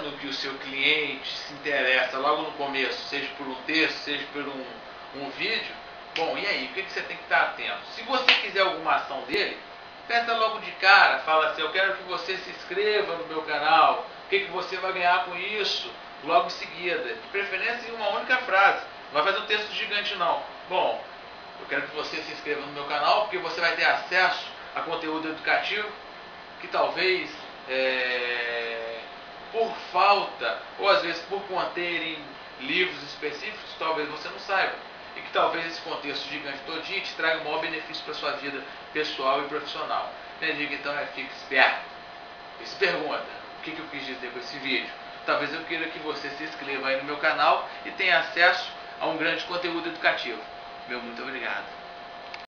vendo que o seu cliente se interessa logo no começo, seja por um texto, seja por um vídeo, bom, e aí, o que você tem que estar atento? Se você quiser alguma ação dele, peça logo de cara, fala assim, eu quero que você se inscreva no meu canal, o que você vai ganhar com isso? Logo em seguida, de preferência em uma única frase, não vai fazer um texto gigante não. Bom, eu quero que você se inscreva no meu canal, porque você vai ter acesso a conteúdo educativo, que talvez por falta, ou às vezes por conterem livros específicos, talvez você não saiba. E que talvez esse contexto gigante todinho te traga o maior benefício para a sua vida pessoal e profissional. Minha dica então é: fique esperto. E se pergunta, o que eu quis dizer com esse vídeo? Talvez eu queira que você se inscreva aí no meu canal e tenha acesso a um grande conteúdo educativo. Meu muito obrigado.